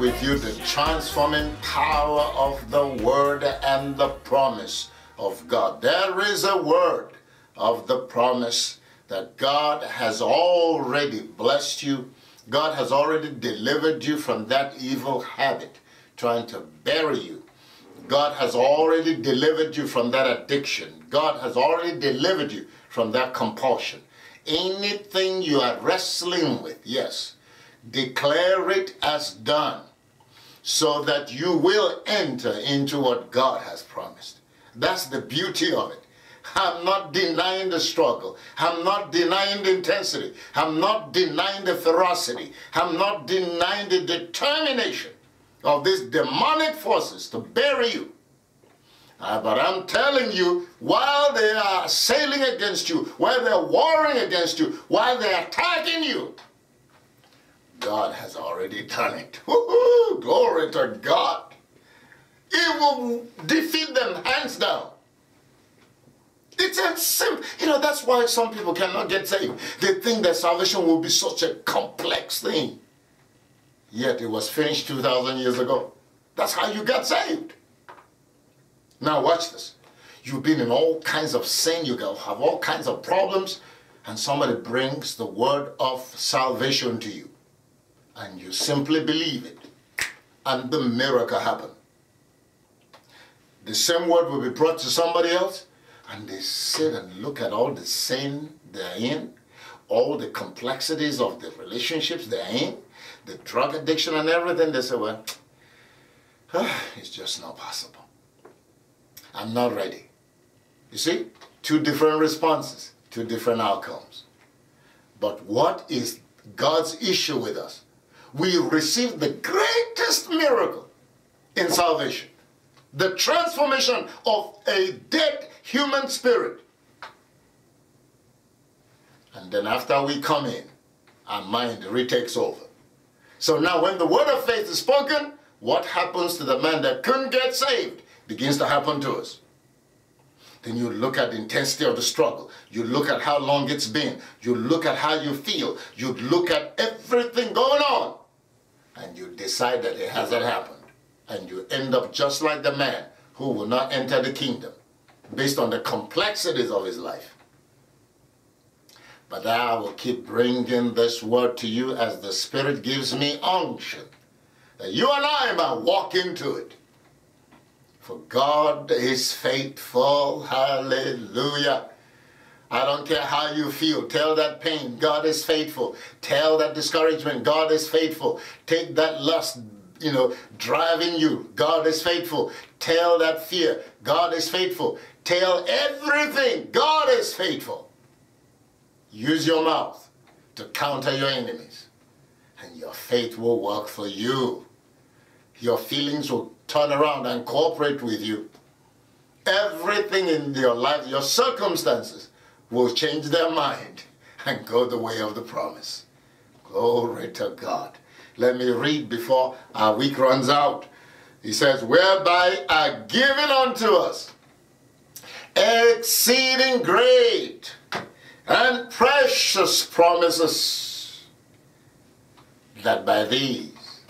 with you the transforming power of the word and the promise of God. There is a word of the promise that God has already blessed you. God has already delivered you from that evil habit trying to bury you. God has already delivered you from that addiction. God has already delivered you from that compulsion. Anything you are wrestling with, yes, declare it as done so that you will enter into what God has promised. That's the beauty of it. I'm not denying the struggle. I'm not denying the intensity. I'm not denying the ferocity. I'm not denying the determination of these demonic forces to bury you. But I'm telling you, while they are sailing against you, while they're warring against you, while they're attacking you, God has already done it. Woo-hoo! Glory to God. He will defeat them hands down. It's a simple, that's why some people cannot get saved. They think that salvation will be such a complex thing. Yet it was finished 2,000 years ago. That's how you got saved. Now watch this. You've been in all kinds of sin. You have all kinds of problems. And somebody brings the word of salvation to you. And you simply believe it. And the miracle happened. The same word will be brought to somebody else. And they sit and look at all the sin they're in. All the complexities of the relationships they're in. The drug addiction and everything. They say, well, it's just not possible. I'm not ready. You see? Two different responses, two different outcomes. But what is God's issue with us? We receive the greatest miracle in salvation. The transformation of a dead human spirit. And then after we come in, our mind retakes over. So now when the word of faith is spoken, what happens to the man that couldn't get saved begins to happen to us. Then you look at the intensity of the struggle. You look at how long it's been. You look at how you feel. You look at everything going on. And you decide that it hasn't happened. And you end up just like the man who will not enter the kingdom based on the complexities of his life. But I will keep bringing this word to you as the Spirit gives me unction. That you and I might walk into it. For God is faithful. Hallelujah. I don't care how you feel. Tell that pain, God is faithful. Tell that discouragement, God is faithful. Take that lust, driving you, God is faithful. Tell that fear, God is faithful. Tell everything, God is faithful. Use your mouth to counter your enemies. And your faith will work for you. Your feelings will turn around and cooperate with you. Everything in your life, your circumstances, will change their mind and go the way of the promise. Glory to God. Let me read before our week runs out. He says, whereby are given unto us exceeding great and precious promises, that by these,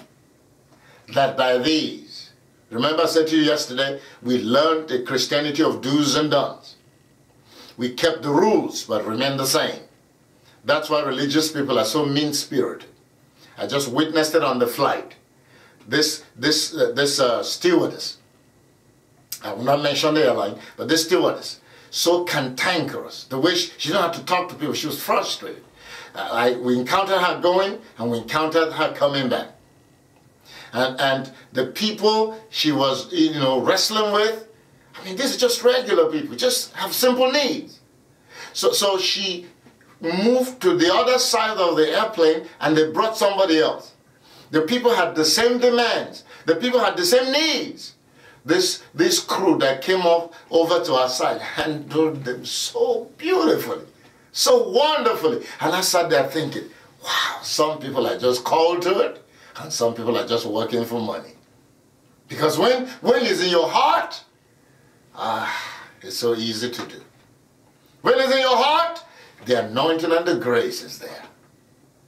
remember I said to you yesterday, we learned the Christianity of do's and don'ts. We kept the rules, but remained the same. That's why religious people are so mean-spirited. I just witnessed it on the flight. This stewardess, I will not mention the airline, but this stewardess, so cantankerous. The way she didn't have to talk to people, she was frustrated. We encountered her going, and we encountered her coming back. And the people she was, wrestling with, these are just regular people, just have simple needs. So she moved to the other side of the airplane and they brought somebody else. The people had the same demands. The people had the same needs. This crew that came over to our side handled them so beautifully, so wonderfully. And I sat there thinking, wow, some people are just called to it and some people are just working for money. Because when it's in your heart, it's so easy to do. When it's in your heart, the anointing and the grace is there.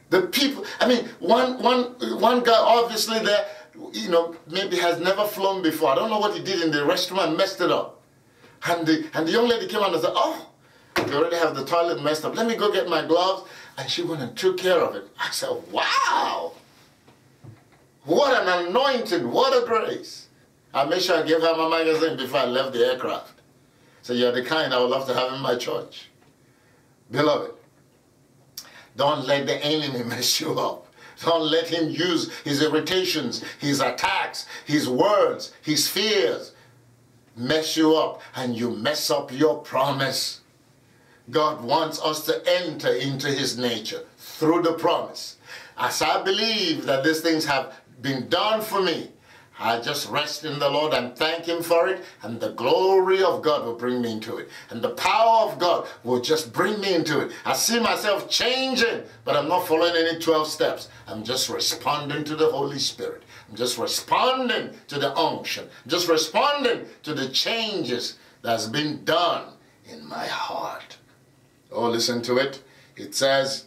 The people, I mean, one guy obviously there, you know, maybe has never flown before. I don't know what he did in the restroom and messed it up. And the young lady came out and said, oh, you already have the toilet messed up. Let me go get my gloves. And she went and took care of it. I said, wow. What an anointing. What a grace. I made sure I gave her my magazine before I left the aircraft. So you're the kind I would love to have in my church. Beloved, don't let the enemy mess you up. Don't let him use his irritations, his attacks, his words, his fears, mess you up, and you mess up your promise. God wants us to enter into his nature through the promise. As I believe that these things have been done for me, I just rest in the Lord and thank him for it, and the glory of God will bring me into it. And the power of God will just bring me into it. I see myself changing, but I'm not following any 12 steps. I'm just responding to the Holy Spirit. I'm just responding to the unction. I'm just responding to the changes that's been done in my heart. Oh, listen to it. It says,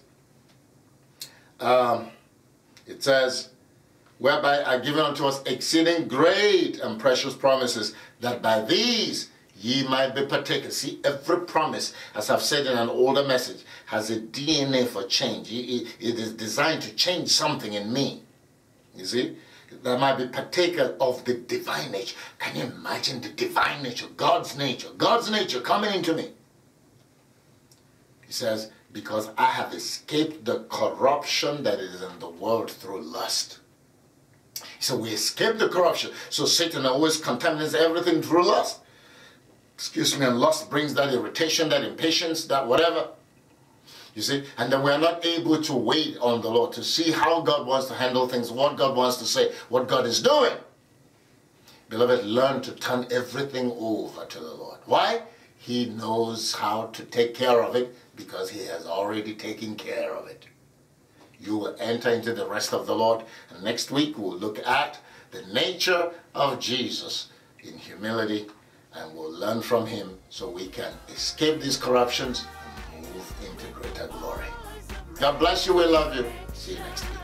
whereby are given unto us exceeding great and precious promises, that by these ye might be partakers. See, every promise, as I've said in an older message, has a DNA for change. It is designed to change something in me. You see? That might be partaker of the divine nature. Can you imagine the divine nature, God's nature coming into me? He says, because I have escaped the corruption that is in the world through lust. So we escape the corruption. So Satan always contaminates everything through lust. Excuse me, and lust brings that irritation, that impatience, that whatever. You see, and then we are not able to wait on the Lord to see how God wants to handle things, what God wants to say, what God is doing. Beloved, learn to turn everything over to the Lord. Why? He knows how to take care of it because he has already taken care of it. You will enter into the rest of the Lord. And next week we'll look at the nature of Jesus in humility, and we'll learn from him so we can escape these corruptions and move into greater glory. God bless you. We love you. See you next week.